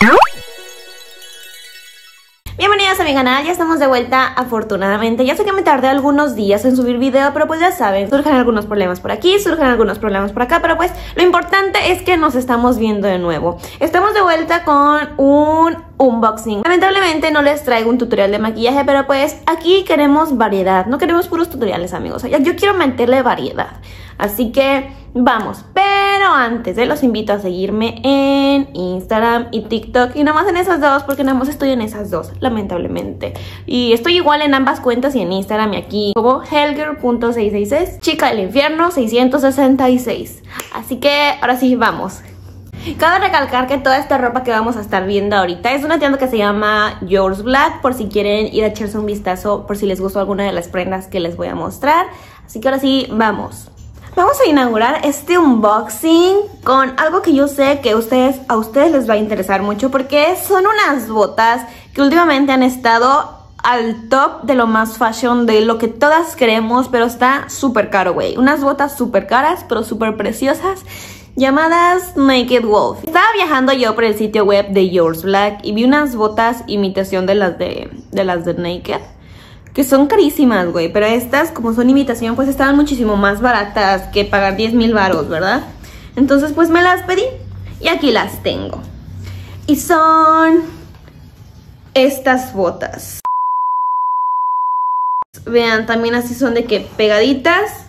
Bienvenidos a mi canal, ya estamos de vuelta afortunadamente. Ya sé que me tardé algunos días en subir video, pero pues ya saben, surgen algunos problemas por aquí, surgen algunos problemas por acá, pero pues lo importante es que nos estamos viendo de nuevo. Estamos de vuelta con un unboxing. Lamentablemente no les traigo un tutorial de maquillaje, pero pues aquí queremos variedad, no queremos puros tutoriales, amigos. Yo quiero meterle variedad, así que vamos. Pero antes los invito a seguirme en Instagram y TikTok, y nada más en esas dos, porque nada más estoy en esas dos, lamentablemente. Y estoy igual en ambas cuentas, y en Instagram y aquí como hellgirl.666, chica del infierno 666. Así que ahora sí, vamos. Cabe recalcar que toda esta ropa que vamos a estar viendo ahorita es una tienda que se llama Yours Black, por si quieren ir a echarse un vistazo, por si les gustó alguna de las prendas que les voy a mostrar. Así que ahora sí, vamos. Vamos a inaugurar este unboxing con algo que yo sé que a ustedes les va a interesar mucho, porque son unas botas que últimamente han estado al top de lo más fashion, de lo que todas queremos, pero está súper caro, güey. Unas botas súper caras, pero súper preciosas, llamadas Naked Wolf. Estaba viajando yo por el sitio web de Yours Black y vi unas botas imitación de las de Naked, que son carísimas, güey, pero estas, como son imitación, pues estaban muchísimo más baratas que pagar 10,000 varos, ¿verdad? Entonces, pues me las pedí y aquí las tengo. Y son estas botas. Vean, también así son de que pegaditas.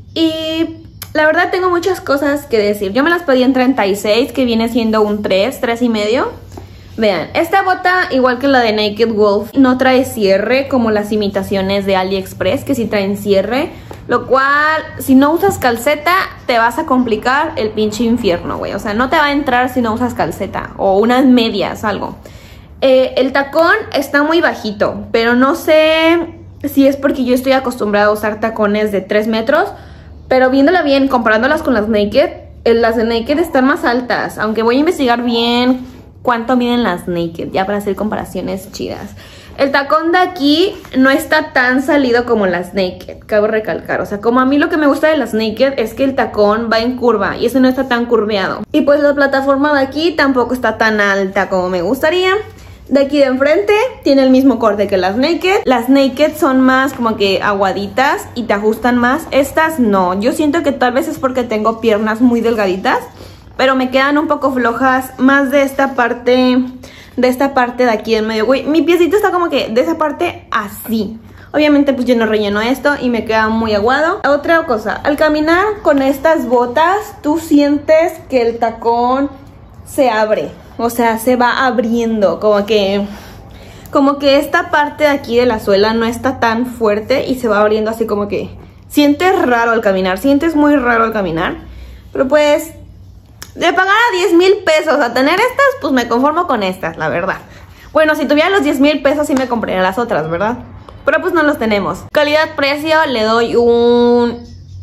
Y la verdad tengo muchas cosas que decir. Yo me las pedí en 36, que viene siendo un 3,5. Vean, esta bota, igual que la de Naked Wolf, no trae cierre como las imitaciones de AliExpress, que sí traen cierre. Lo cual, si no usas calceta, te vas a complicar el pinche infierno, güey. O sea, no te va a entrar si no usas calceta o unas medias, algo. El tacón está muy bajito, pero no sé si es porque yo estoy acostumbrada a usar tacones de 3 metros. Pero viéndola bien, comparándolas con las de Naked están más altas. Aunque voy a investigar bien cuánto miden las Naked, ya para hacer comparaciones chidas. El tacón de aquí no está tan salido como las Naked, cabe recalcar. O sea, como a mí lo que me gusta de las Naked es que el tacón va en curva y ese no está tan curveado. Y pues la plataforma de aquí tampoco está tan alta como me gustaría. De aquí de enfrente tiene el mismo corte que las Naked. Las Naked son más como que aguaditas y te ajustan más. Estas no, yo siento que tal vez es porque tengo piernas muy delgaditas, pero me quedan un poco flojas más de esta parte de aquí en medio. Güey, mi piecito está como que de esa parte así. Obviamente pues yo no relleno esto y me queda muy aguado. Otra cosa, al caminar con estas botas, tú sientes que el tacón se abre. O sea, se va abriendo, como que esta parte de aquí de la suela no está tan fuerte y se va abriendo así como que sientes raro al caminar, sientes muy raro al caminar. Pero pues de pagar a 10,000 pesos a tener estas, pues me conformo con estas, la verdad. Bueno, si tuviera los 10,000 pesos sí me compraría las otras, ¿verdad? Pero pues no los tenemos. Calidad-precio le doy un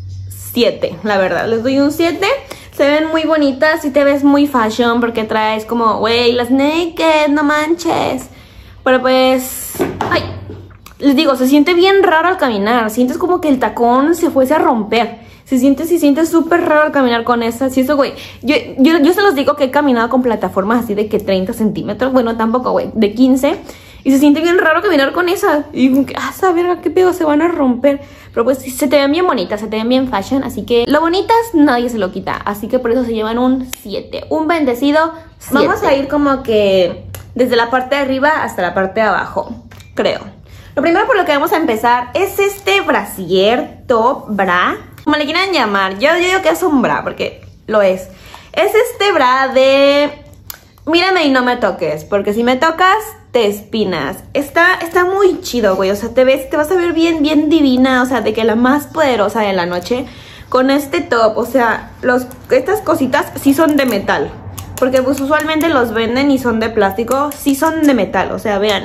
7, la verdad, les doy un 7. Se ven muy bonitas y te ves muy fashion porque traes como, güey, las Naked, no manches. Pero pues, ay, les digo, se siente bien raro al caminar. Sientes como que el tacón se fuese a romper. Se siente súper raro al caminar con estas. Sí, eso, güey. Yo se los digo que he caminado con plataformas así de que 30 centímetros. Bueno, tampoco, güey, de 15. Y se siente bien raro caminar con esas. Y como que, saber qué pedo, se van a romper. Pero pues se te ven bien bonitas, se te ven bien fashion. Así que lo bonitas nadie se lo quita. Así que por eso se llevan un 7. Un bendecido 7. Vamos a ir como que desde la parte de arriba hasta la parte de abajo, creo. Lo primero por lo que vamos a empezar es este brasier, top, bra, como le quieran llamar. Yo digo que es un bra porque lo es. Es este bra de mírame y no me toques, porque si me tocas te espinas. Está muy chido, güey. O sea, te vas a ver bien divina. O sea, de que la más poderosa de la noche con este top. O sea, estas cositas sí son de metal, porque pues usualmente los venden y son de plástico. Sí son de metal, o sea, vean.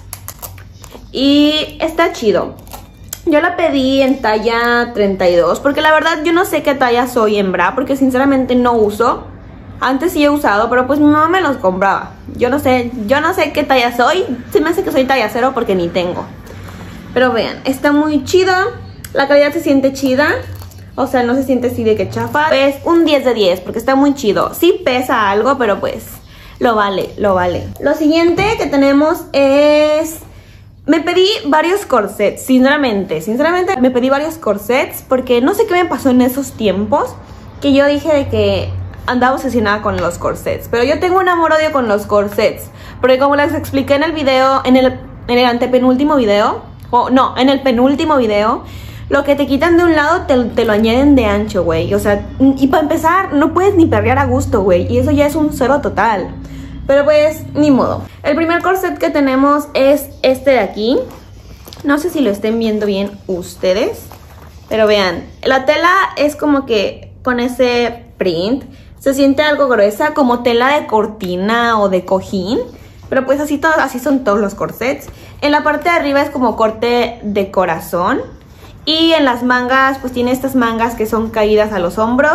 Y está chido. Yo la pedí en talla 32, porque la verdad yo no sé qué talla soy en bra, porque sinceramente no uso. Antes sí he usado, pero pues mi mamá me los compraba. Yo no sé qué talla soy. Se me hace que soy talla 0 porque ni tengo. Pero vean, está muy chido. La calidad se siente chida. O sea, no se siente así de que chafa. Es un 10 de 10 porque está muy chido. Sí pesa algo, pero pues lo vale, lo vale. Lo siguiente que tenemos es... Me pedí varios corsets, sinceramente me pedí varios corsets porque no sé qué me pasó en esos tiempos que yo dije de que andaba obsesionada con los corsets. Pero yo tengo un amor-odio con los corsets, porque como les expliqué en el video, en el antepenúltimo video, en el penúltimo video, lo que te quitan de un lado te lo añaden de ancho, güey. O sea, y para empezar, no puedes ni perrear a gusto, güey. Y eso ya es un cero total. Pero pues, ni modo. El primer corset que tenemos es este de aquí. No sé si lo estén viendo bien ustedes, pero vean, la tela es como que con ese print. Se siente algo gruesa, como tela de cortina o de cojín. Pero pues así son todos los corsets. En la parte de arriba es como corte de corazón. Y en las mangas, pues tiene estas mangas que son caídas a los hombros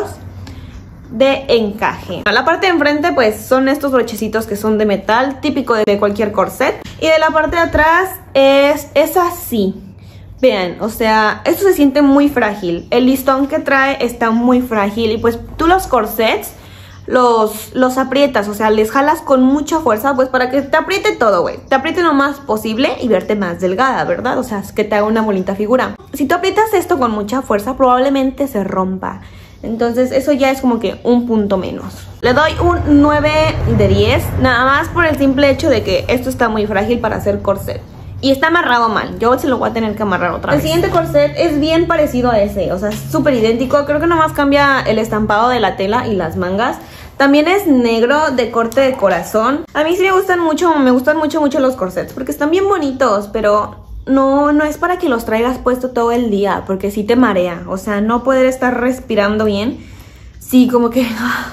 de encaje. La parte de enfrente pues son estos brochecitos que son de metal, típico de cualquier corset. Y de la parte de atrás es así. Vean, o sea, esto se siente muy frágil. El listón que trae está muy frágil. Y pues tú los corsets los aprietas, o sea, les jalas con mucha fuerza, pues para que te apriete todo, güey. Te apriete lo más posible y verte más delgada, ¿verdad? O sea, es que te haga una bonita figura. Si tú aprietas esto con mucha fuerza, probablemente se rompa. Entonces eso ya es como que un punto menos. Le doy un 9 de 10, nada más por el simple hecho de que esto está muy frágil para hacer corset. Y está amarrado mal, yo se lo voy a tener que amarrar otra vez. El siguiente corset es bien parecido a ese, o sea, es súper idéntico. Creo que nomás cambia el estampado de la tela y las mangas. También es negro, de corte de corazón. A mí sí me gustan mucho los corsets, porque están bien bonitos, pero no es para que los traigas puesto todo el día, porque sí te marea. O sea, no poder estar respirando bien, sí, como que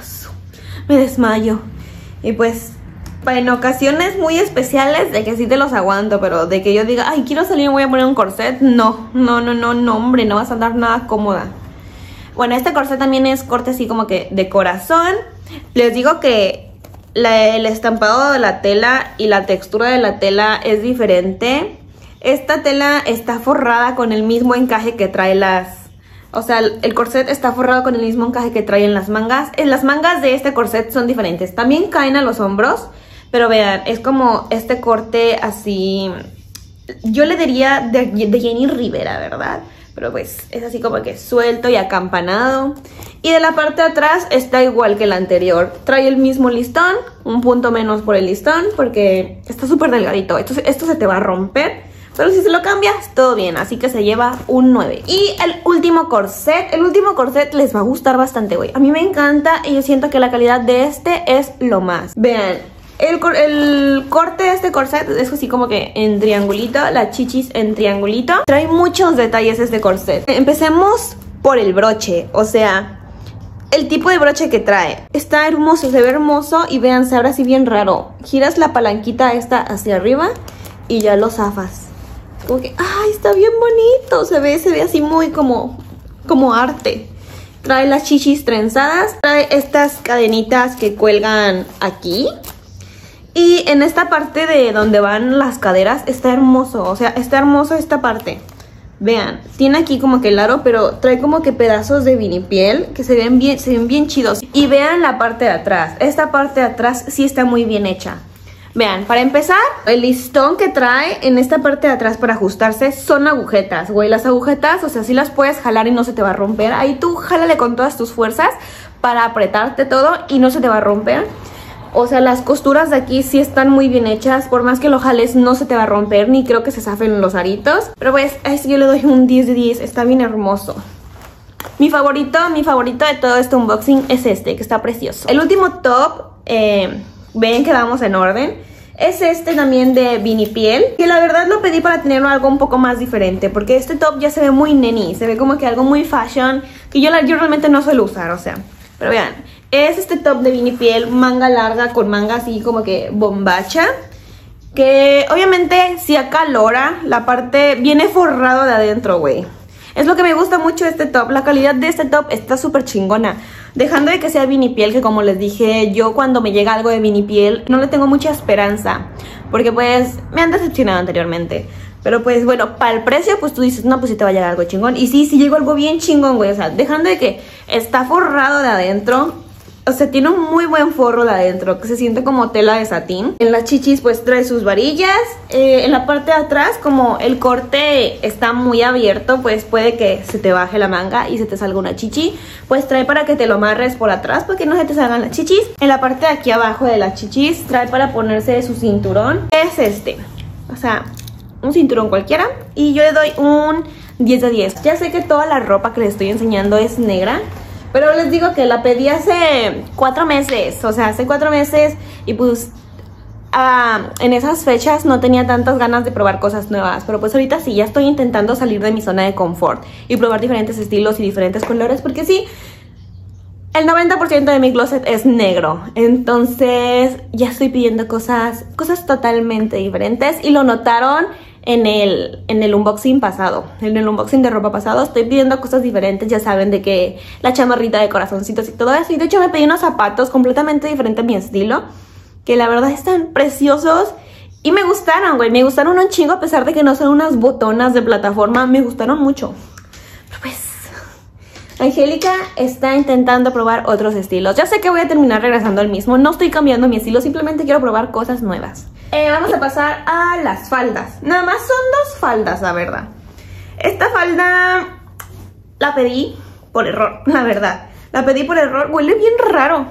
me desmayo. Y pues, en ocasiones muy especiales de que sí te los aguanto, pero de que yo diga, ay, quiero salir y voy a poner un corset, no, hombre, no vas a andar nada cómoda. Bueno, este corset también es corte así como que de corazón. Les digo que el estampado de la tela y la textura de la tela es diferente. Esta tela está forrada con el mismo encaje que trae o sea, el corset está forrado con el mismo encaje que trae en las mangas. Las mangas de este corset son diferentes. También caen a los hombros, pero vean, es como este corte así... Yo le diría de Jenny Rivera, ¿verdad? Pero pues es así como que suelto y acampanado. Y de la parte de atrás está igual que el anterior. Trae el mismo listón, un punto menos por el listón, porque está súper delgadito. Esto se te va a romper, pero si se lo cambias, todo bien. Así que se lleva un 9. Y el último corset les va a gustar bastante, güey. A mí me encanta y yo siento que la calidad de este es lo más. Vean, el corte de este corset es así como que en triangulito, las chichis en triangulito. Trae muchos detalles este corset. Empecemos por el broche, o sea, el tipo de broche que trae. Está hermoso, se ve hermoso y vean, se abre así bien raro. Giras la palanquita esta hacia arriba y ya lo zafas. Como que, ay, está bien bonito, se ve así muy como arte. Trae las chichis trenzadas, trae estas cadenitas que cuelgan aquí. Y en esta parte de donde van las caderas está hermoso, o sea, está hermoso esta parte. Vean, tiene aquí como que el aro, pero trae como que pedazos de vinipiel que se ven bien chidos. Y vean la parte de atrás, esta parte de atrás sí está muy bien hecha. Vean, para empezar, el listón que trae en esta parte de atrás para ajustarse son agujetas, güey. Las agujetas, o sea, sí las puedes jalar y no se te va a romper. Ahí tú jálale con todas tus fuerzas para apretarte todo y no se te va a romper. O sea, las costuras de aquí sí están muy bien hechas. Por más que lo jales no se te va a romper, ni creo que se zafen los aritos. Pero pues, a este yo le doy un 10 de 10. Está bien hermoso. Mi favorito de todo este unboxing es este, que está precioso. El último top, ven que vamos en orden. Es este también de vinipiel, que la verdad lo pedí para tenerlo algo un poco más diferente, porque este top ya se ve muy neni, se ve como que algo muy fashion, que yo realmente no suelo usar, o sea. Pero vean, es este top de vinipiel, manga larga con manga así como que bombacha, que obviamente si acalora, la parte viene forrado de adentro, güey. Es lo que me gusta mucho de este top, la calidad de este top está súper chingona. Dejando de que sea vinipiel, que como les dije, yo cuando me llega algo de vinipiel no le tengo mucha esperanza, porque pues me han decepcionado anteriormente. Pero pues bueno, para el precio pues tú dices, no, pues sí te va a llegar algo chingón. Y sí llegó algo bien chingón, güey. O sea, dejando de que está forrado de adentro, O sea, tiene un muy buen forro de adentro, que se siente como tela de satín. En las chichis pues trae sus varillas. En la parte de atrás, como el corte está muy abierto, pues puede que se te baje la manga y se te salga una chichi. Pues trae para que te lo amarres por atrás, para que no se te salgan las chichis. En la parte de aquí abajo de las chichis trae para ponerse su cinturón. Es este, o sea, un cinturón cualquiera. Y yo le doy un 10 de 10. Ya sé que toda la ropa que les estoy enseñando es negra, pero les digo que la pedí hace 4 meses, o sea, hace 4 meses y pues en esas fechas no tenía tantas ganas de probar cosas nuevas. Pero pues ahorita sí, ya estoy intentando salir de mi zona de confort y probar diferentes estilos y diferentes colores, porque sí, el 90% de mi closet es negro. Entonces ya estoy pidiendo cosas totalmente diferentes y lo notaron en el unboxing pasado, en el unboxing de ropa pasado. Estoy pidiendo cosas diferentes, ya saben, de que la chamarrita de corazoncitos y todo eso. Y de hecho me pedí unos zapatos completamente diferentes a mi estilo, que la verdad están preciosos y me gustaron, güey. Me gustaron un chingo, a pesar de que no son unas botonas de plataforma. Me gustaron mucho. Pero pues Angélica está intentando probar otros estilos. Ya sé que voy a terminar regresando al mismo. No estoy cambiando mi estilo, simplemente quiero probar cosas nuevas. Vamos a pasar a las faldas. Nada más son 2 faldas, la verdad. Esta falda la pedí por error, la verdad. La pedí por error. Huele bien raro.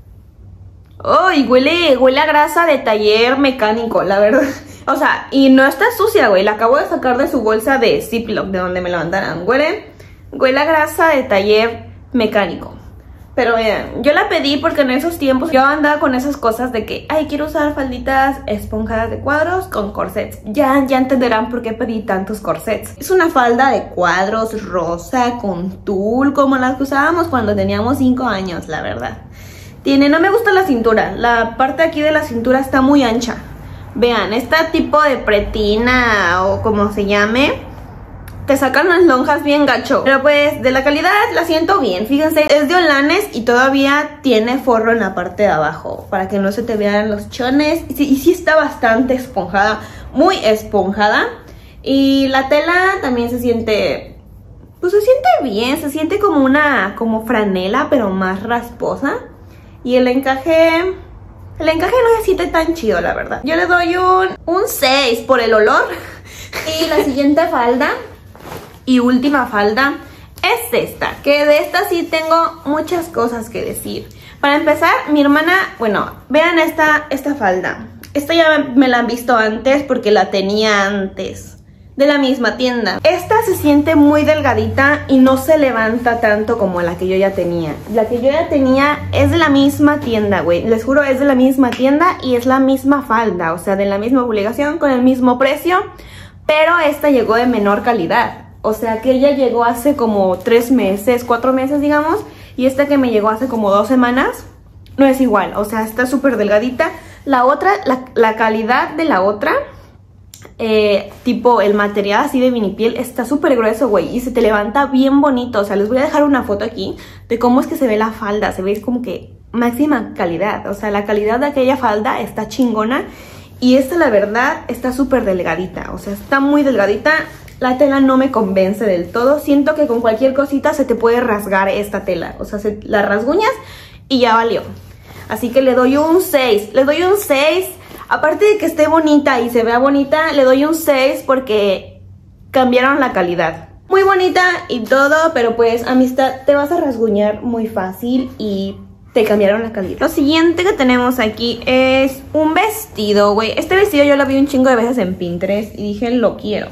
¡Ay! Huele a grasa de taller mecánico, la verdad. O sea, y no está sucia, güey. La acabo de sacar de su bolsa de Ziploc, de donde me la mandaron. Huele a grasa de taller mecánico. Pero vean, yo la pedí porque en esos tiempos yo andaba con esas cosas de que, ay, quiero usar falditas esponjadas de cuadros con corsets. Ya entenderán por qué pedí tantos corsets. Es una falda de cuadros rosa con tul, como las que usábamos cuando teníamos 5 años, la verdad. No me gusta la cintura. La parte aquí de la cintura está muy ancha. Vean, este tipo de pretina o como se llame, te sacan las lonjas bien gacho. Pero pues de la calidad la siento bien. Fíjense, es de Olanes y todavía tiene forro en la parte de abajo, para que no se te vean los chones. Y sí está bastante esponjada, muy esponjada. Y la tela también se siente, pues se siente bien. Se siente como franela, pero más rasposa. Y el encaje no se siente tan chido, la verdad. Yo le doy un 6 por el olor. Y la siguiente falda y última falda es esta, que de esta sí tengo muchas cosas que decir. Para empezar, mi hermana, bueno, vean esta falda. Esta ya me la han visto antes porque la tenía antes, de la misma tienda. Esta se siente muy delgadita y no se levanta tanto como la que yo ya tenía. La que yo ya tenía es de la misma tienda, güey. Les juro, es de la misma tienda y es la misma falda, o sea, de la misma publicación, con el mismo precio. Pero esta llegó de menor calidad. O sea, que ella llegó hace como 3 meses, 4 meses, digamos. Y esta que me llegó hace como 2 semanas, no es igual. O sea, está súper delgadita. La otra, la calidad de la otra, tipo el material así de vinipiel, está súper grueso, güey. Y se te levanta bien bonito. O sea, les voy a dejar una foto aquí de cómo es que se ve la falda. Se ve como que máxima calidad. O sea, la calidad de aquella falda está chingona. Y esta, la verdad, está súper delgadita. O sea, está muy delgadita. La tela no me convence del todo. Siento que con cualquier cosita se te puede rasgar esta tela. O sea, la rasguñas y ya valió. Así que le doy un 6. Le doy un 6. Aparte de que esté bonita y se vea bonita, le doy un 6 porque cambiaron la calidad. Muy bonita y todo, pero pues, amistad, te vas a rasguñar muy fácil y te cambiaron la calidad. Lo siguiente que tenemos aquí es un vestido, güey. Este vestido yo lo vi un chingo de veces en Pinterest y dije, lo quiero.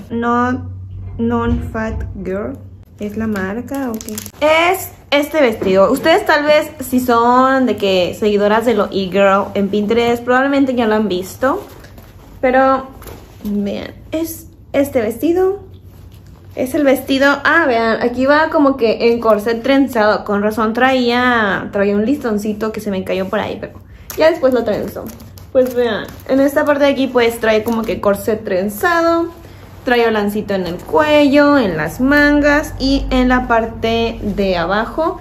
Non-Fat Girl. ¿Es la marca o qué? Es este vestido. Ustedes tal vez, si son de que seguidoras de lo e-girl en Pinterest, probablemente ya lo han visto. Pero vean, es este vestido. Es el vestido. Ah, vean, aquí va como que en corset trenzado. Con razón traía un listoncito que se me cayó por ahí, pero ya después lo trenzó. Pues vean, en esta parte de aquí pues trae como que corset trenzado. Trae lancito en el cuello, en las mangas y en la parte de abajo.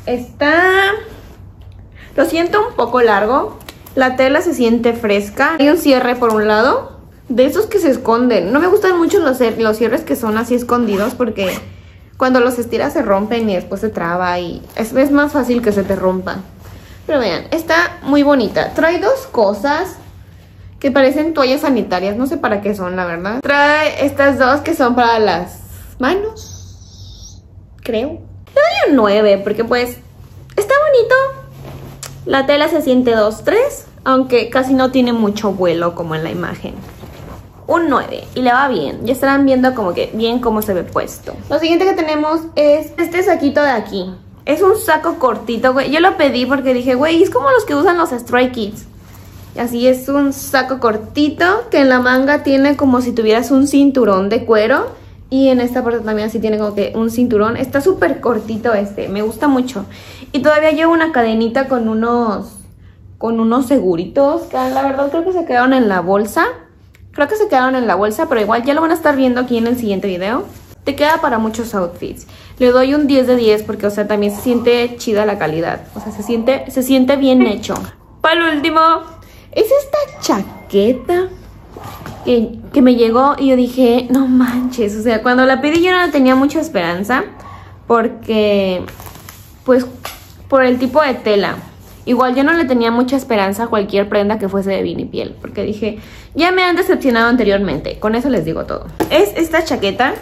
Lo siento un poco largo. La tela se siente fresca. Hay un cierre por un lado, de esos que se esconden. No me gustan mucho los cierres que son así escondidos, porque cuando los estiras se rompen y después se traba y es más fácil que se te rompa. Pero vean, está muy bonita. Trae dos cosas que parecen toallas sanitarias. No sé para qué son, la verdad. Trae estas dos que son para las manos, creo. Le doy un 9 porque pues está bonito. La tela se siente 2-3, aunque casi no tiene mucho vuelo como en la imagen. Un 9 y le va bien. Ya estarán viendo como que bien cómo se ve puesto. Lo siguiente que tenemos es este saquito de aquí. Es un saco cortito, güey. Yo lo pedí porque dije, güey, es como los que usan los Stray Kids. Y así es un saco cortito que en la manga tiene como si tuvieras un cinturón de cuero. Y en esta parte también así tiene como que un cinturón. Está súper cortito este, me gusta mucho. Y todavía llevo una cadenita con unos seguritos que la verdad creo que se quedaron en la bolsa. Pero igual ya lo van a estar viendo aquí en el siguiente video. Te queda para muchos outfits. Le doy un 10 de 10 porque, o sea, también se siente chida la calidad. O sea, se siente bien hecho. Para el último, es esta chaqueta que me llegó y yo dije, no manches. O sea, cuando la pedí yo no tenía mucha esperanza porque, pues, por el tipo de tela. Igual yo no le tenía mucha esperanza a cualquier prenda que fuese de vinipiel, porque dije, ya me han decepcionado anteriormente. Con eso les digo todo. Es esta chaqueta.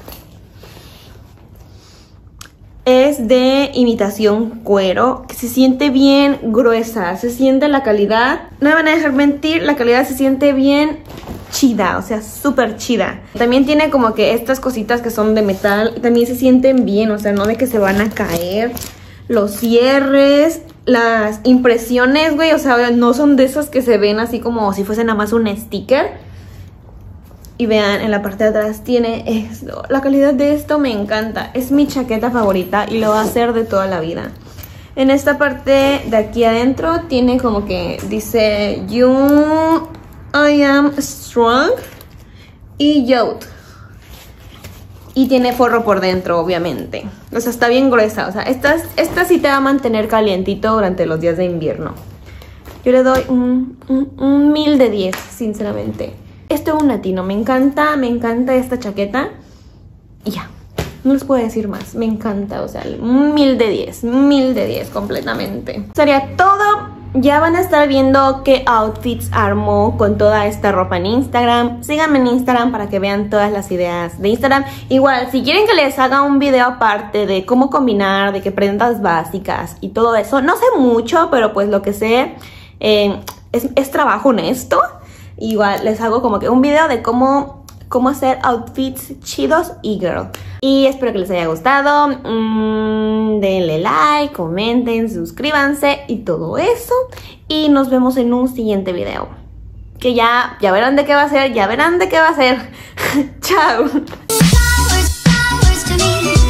Es de imitación cuero, que se siente bien gruesa, se siente la calidad. No me van a dejar mentir, la calidad se siente bien chida, o sea, súper chida. También tiene como que estas cositas que son de metal y también se sienten bien, o sea, no de que se van a caer. Los cierres, las impresiones, güey, o sea, no son de esas que se ven así como si fuese nada más un sticker. Y vean, en la parte de atrás tiene esto. La calidad de esto me encanta. Es mi chaqueta favorita y lo va a ser de toda la vida. En esta parte de aquí adentro tiene como que dice I am strong y youth. Y tiene forro por dentro, obviamente. O sea, está bien gruesa. O sea, esta sí te va a mantener calientito durante los días de invierno. Yo le doy un 1000 de 10, sinceramente. Esto es un latino, me encanta esta chaqueta. Y ya, no les puedo decir más, me encanta, o sea, un 1000 de 10, 1000 de 10 completamente. Sería todo, ya van a estar viendo qué outfits armo con toda esta ropa en Instagram. Síganme en Instagram para que vean todas las ideas de Instagram. Igual, si quieren que les haga un video aparte de cómo combinar, de qué prendas básicas y todo eso. No sé mucho, pero pues lo que sé es trabajo honesto. Igual les hago como que un video de cómo hacer outfits chidos y girl. Y espero que les haya gustado. Denle like, comenten, suscríbanse y todo eso. Y nos vemos en un siguiente video. Que ya verán de qué va a ser, Chao.